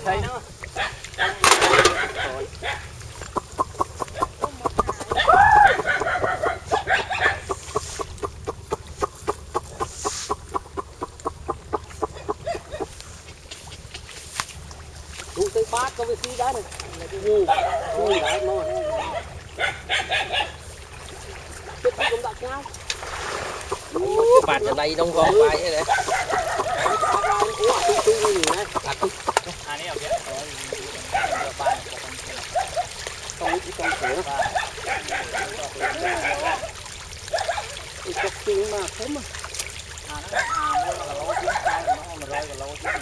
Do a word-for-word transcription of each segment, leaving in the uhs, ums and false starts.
thấy nó đủ tới bát có cái gì đấy này ngu ngu đấy ngon biết không cũng đặt nhau bạn ở đây đông gom bài thế đấy anh ấy ở kia không chỉ con sữa cái cục tiền mà thế mà à nó à nó là lâu tiếng sai nó không mà rơi là lâu tiếng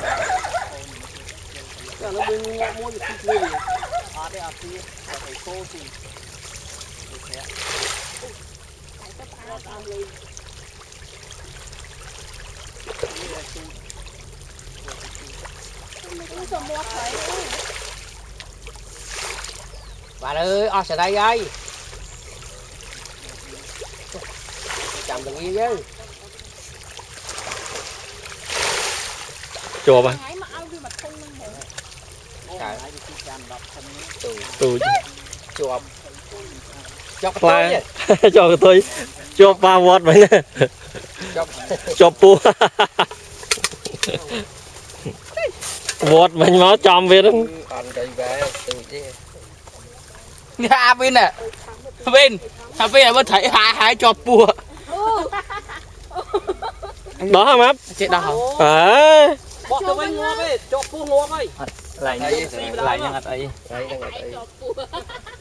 nó nó bên mua mua được cái gì à đây à kia phải cô gì thế bà ơi ở sẽ đây ơi chậm đừng yên chứ chùa mà tù chùa cho cái cho cái tôi cho ba vót vậy nè cho pu vót mình máu chom về đó nha bên nè bên hà bên là mới thấy hai hai cho pu đó hả má chết đâu à bỏ tụi mình ngô về cho pu ngô coi lại lại như ngặt ấy đây đang ngặt ấy